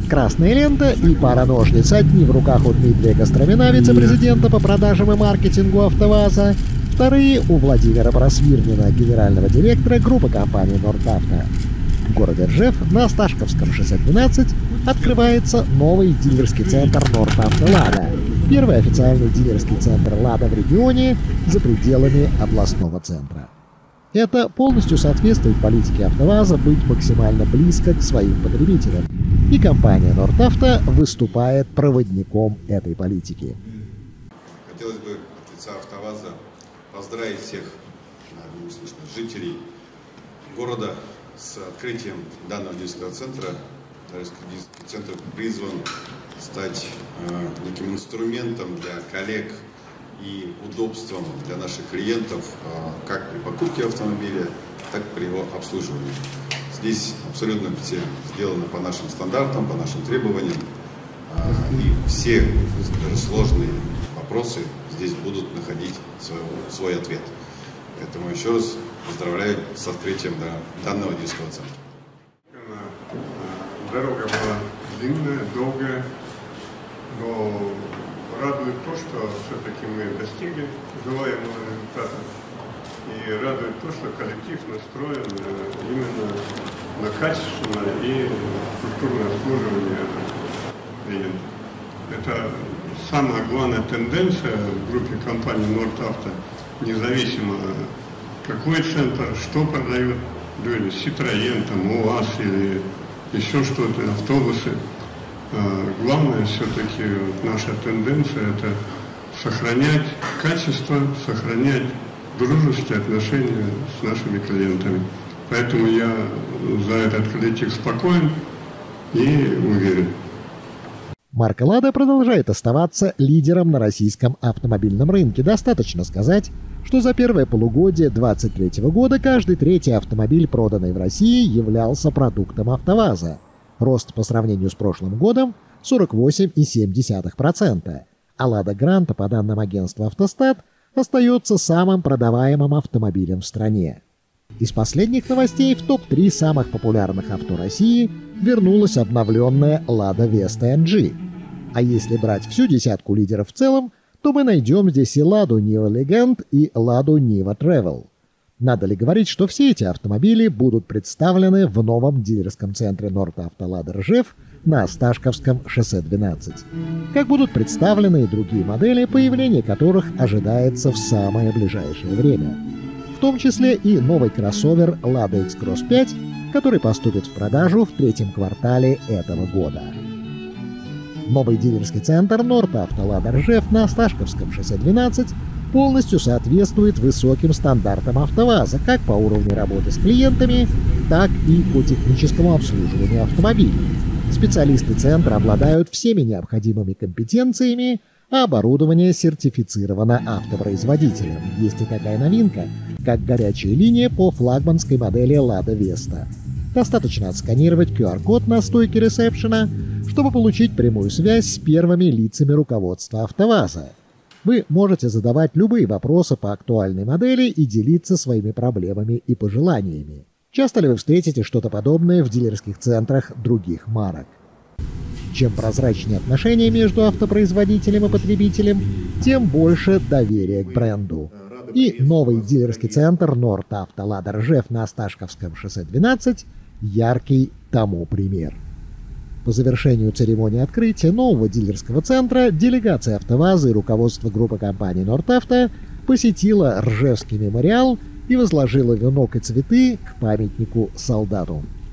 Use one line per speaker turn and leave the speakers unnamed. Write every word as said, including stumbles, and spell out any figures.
Красная лента и пара ножниц. Одни в руках у Дмитрия Костромина, вице-президента по продажам и маркетингу АвтоВАЗа. Вторые у Владимира Просвирнина, генерального директора группы компании «Нордавто». В городе Ржев на Осташковском шоссе двенадцать открывается новый дилерский центр «Нордавто Лада». Первый официальный дилерский центр «Лада» в регионе за пределами областного центра. Это полностью соответствует политике АвтоВАЗа быть максимально близко к своим потребителям. И компания «Нордавто» выступает проводником этой политики.
Хотелось бы от лица АвтоВАЗа поздравить всех жителей города с открытием данного дилерского центра. Дилерский центр призван стать э, неким инструментом для коллег и удобством для наших клиентов э, как при покупке автомобиля, так и при его обслуживании. Здесь абсолютно все сделано по нашим стандартам, по нашим требованиям. Э, и все даже сложные вопросы здесь будут находить свой, свой ответ. Поэтому еще раз поздравляю с открытием данного дилерского центра.
Дорога была длинная, долгая, но радует то, что все-таки мы достигли желаемого результата. И радует то, что коллектив настроен именно на качественное и культурное обслуживание клиентов. Это самая главная тенденция в группе компании «Нордавто», независимо какой центр, что продают люди, Citroën, там, УАЗ или еще что-то, автобусы. Главное все-таки наша тенденция – это сохранять качество, сохранять дружеские отношения с нашими клиентами. Поэтому я за этот коллектив спокоен и уверен.
Марка «Лада» продолжает оставаться лидером на российском автомобильном рынке. Достаточно сказать, что за первое полугодие две тысячи двадцать третьего года каждый третий автомобиль, проданный в России, являлся продуктом АвтоВАЗа. Рост по сравнению с прошлым годом – сорок восемь целых семь десятых процента. А «Лада Гранта», по данным агентства «Автостат», остается самым продаваемым автомобилем в стране. Из последних новостей в топ три самых популярных авто России вернулась обновленная «Лада Веста эн джи». А если брать всю десятку лидеров в целом, то мы найдем здесь и «Ладу Нива Легенд» и «Ладу Нива Тревел». Надо ли говорить, что все эти автомобили будут представлены в новом дилерском центре «Нордавто Лада» Ржев на Осташковском шоссе двенадцать. Как будут представлены и другие модели, появление которых ожидается в самое ближайшее время. В том числе и новый кроссовер «Лада X-Cross пять», который поступит в продажу в третьем квартале этого года. Новый дилерский центр «Нордавто Лада» Ржев на Осташковском шоссе двенадцать полностью соответствует высоким стандартам АвтоВАЗа как по уровню работы с клиентами, так и по техническому обслуживанию автомобилей. Специалисты центра обладают всеми необходимыми компетенциями, а оборудование сертифицировано автопроизводителем. Есть и такая новинка, как горячая линия по флагманской модели «Лада Веста». Достаточно отсканировать ку ар-код на стойке ресепшена, чтобы получить прямую связь с первыми лицами руководства АвтоВАЗа. Вы можете задавать любые вопросы по актуальной модели и делиться своими проблемами и пожеланиями. Часто ли вы встретите что-то подобное в дилерских центрах других марок? Чем прозрачнее отношения между автопроизводителем и потребителем, тем больше доверия к бренду. И новый дилерский центр «Нордавто Лада» Ржев на Осташковском шоссе двенадцать – яркий тому пример. По завершению церемонии открытия нового дилерского центра делегация АвтоВАЗа и руководство группы компании «Нордавто» посетила Ржевский мемориал и возложила венок и цветы к памятнику солдату.